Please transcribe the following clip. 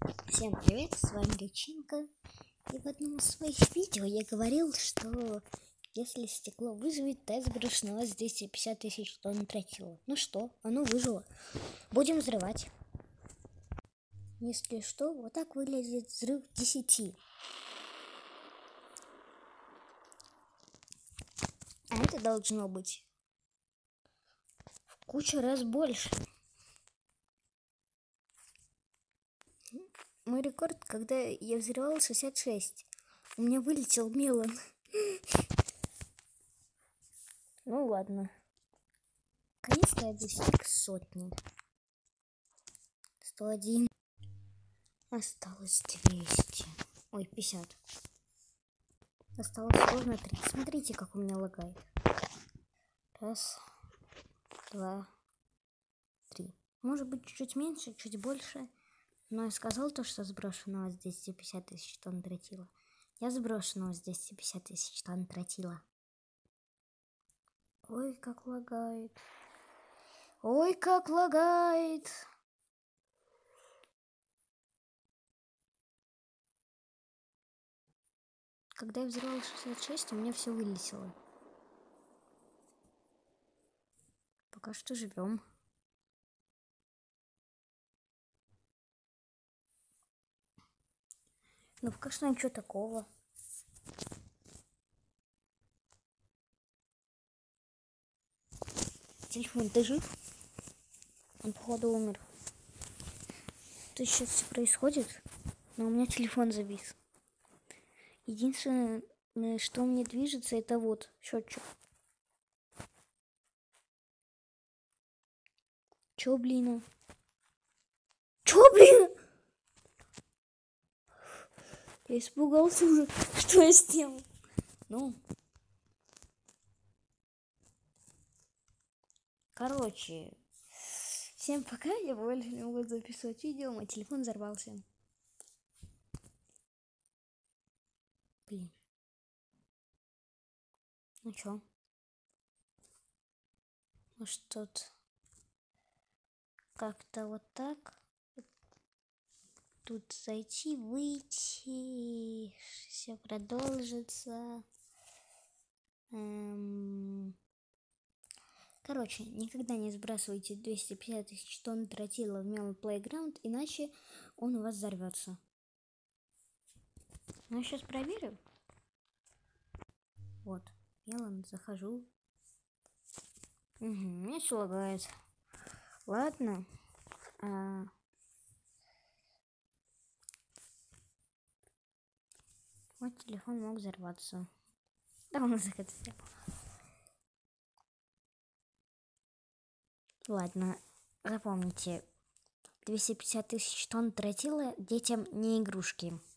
Всем привет, с вами Личинка. И в одном из своих видео я говорил, что если стекло выживет, то я сброшу на вас 250 тысяч тонн тротила. Ну что, оно выжило. Будем взрывать. Если что, вот так выглядит взрыв 10. А это должно быть в кучу раз больше. Мой рекорд, когда я взрывал 66. У меня вылетел мелон. Ну ладно. Конечно, я достиг 100. 101. Осталось 200. Ой, 50. Осталось ровно 3. Смотрите, как у меня лагает. Раз, два, три. Может быть, чуть меньше, чуть больше. Но я сказал то, что сброшу на вас 250 тысяч тонн тротила. Я сброшу на вас 250 тысяч тонн тротила. Ой, как лагает. Ой, как лагает. Когда я взрывал 66, у меня все вылетело. Пока что живем. Ну, пока что ничего такого. Телефон, ты жив? Он, походу, умер. Тут сейчас все происходит, но у меня телефон завис. Единственное, что у меня движется, это вот счетчик. Чё, блин? Чё, блин? Я испугался уже. Что я сделал? Ну. Короче. Всем пока. Я больше не могу записывать видео. Мой телефон взорвался. Блин. Ну чё? Может тут как-то вот так? Тут зайти, выйти. Все продолжится. Короче, никогда не сбрасывайте 250 тысяч тонн тротила в Melon Playground, иначе он у вас взорвется. Ну, я сейчас проверю. Вот, Melon, захожу. Угу, меня все лагает. Ладно. Вот телефон мог взорваться. Да, он уже это сделал. Ладно, запомните. 250 тысяч тонн тротила детям не игрушки.